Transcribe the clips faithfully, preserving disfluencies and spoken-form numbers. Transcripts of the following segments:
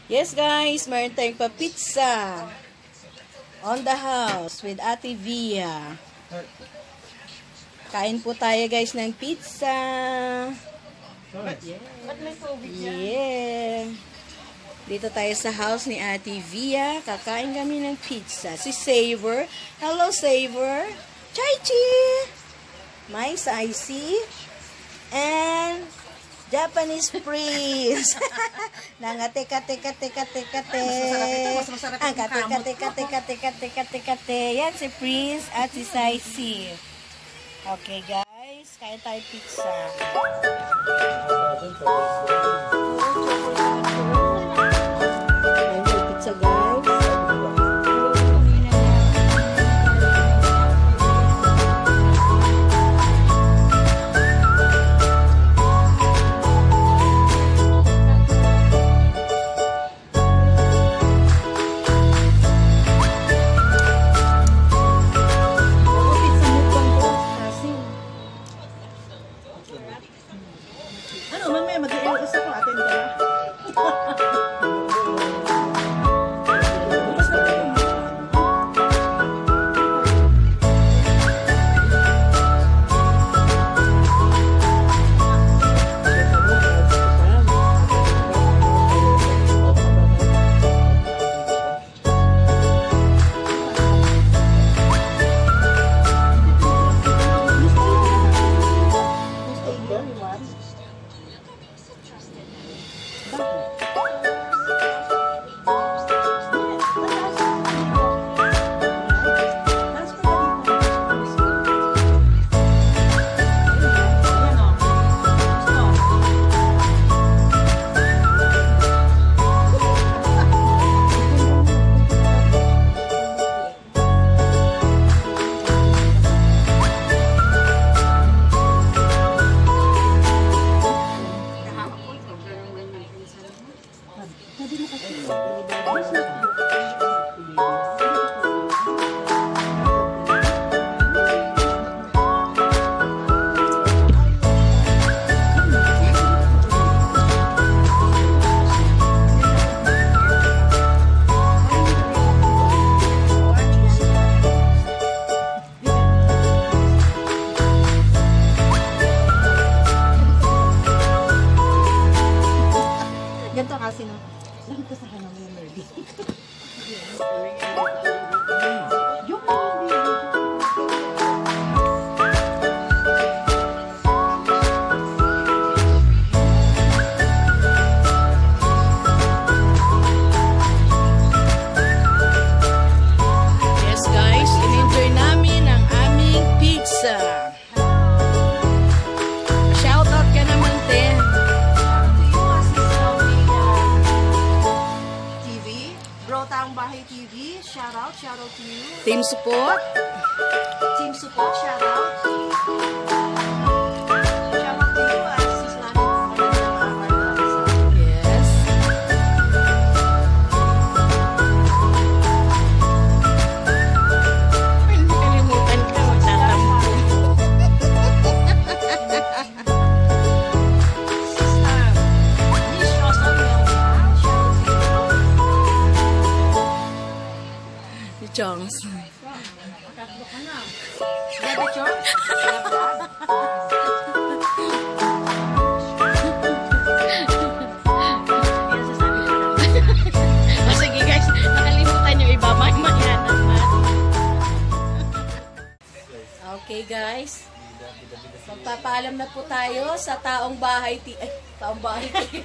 Yes guys, meron tayong pa-pizza on the house with Ate Via. Kain po tayo guys ng pizza. Yeah. Dito tayo sa house ni Ate Via. Kakain kami ng pizza. Si Savor. Hello Savor. Chai-chi! My Saisi. And Japanese Prince. Nangate kate kate kate kate. Ang kate kate kate kate kate kate kate. Yan si Prince at si Saisi. Okay guys, kain tayo pizza. Kain tayo pizza guys. Ano, mamaya mag-i-iwas ako, atin ka na. Ganito kasi no, lang ko sa kanang yung nerdy. Yung yes guys, in-enjoy namin ang aming pizza. Shout out ka naman, te. Taong Bahay T V, shout out, shout out to you. Team support. Team support, shout out. Shout out to you at sis Lani. Yes. Kalimutan ka, magtatampo. Chongs. Akakbo ka na. Bebe Chongs? O sige guys, nakalimutan nyo iba. Mag-magyan naman. Okay guys. Magpapaalam na po tayo sa Taong Bahay T V. Ay, Taong Bahay T V.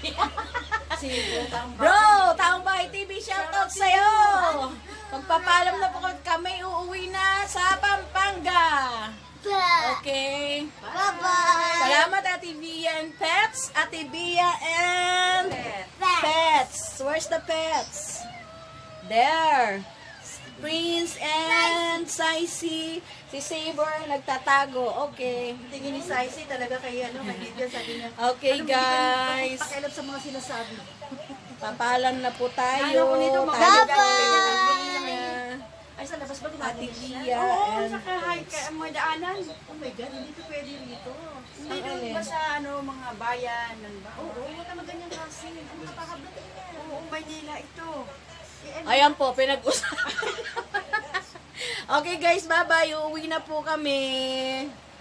Bro, Taong Bahay T V, shoutout sa'yo! Magpapaalam na po kami, uuwi na sa Pampanga. Okay. Bye-bye. Salamat Ate Via and Pets. Ate Via and Pets. Pets. Where's the pets? There. Prince and Saisi. Si Savor nagtatago. Okay. Tingin ni Saisi talaga kay ano, nagigil sa kanya. Okay guys. Pakialam sa mga sinasabi. Papalam na po tayo. Ano ko nito, Bye-bye. Ay, sa labas ba Ate gumagin Via. Oo, saka high ka, mga daanan. Oh my God, hindi ito pwede rito. Hindi doon ba sa ano, mga bayan? Oo, wala maganyang kasi. Ang nakakabatin niya. Oo, Manila ito. Eh, ano? Ayan po, pinag-usapan. Okay guys, bye-bye. Uuwi na po kami.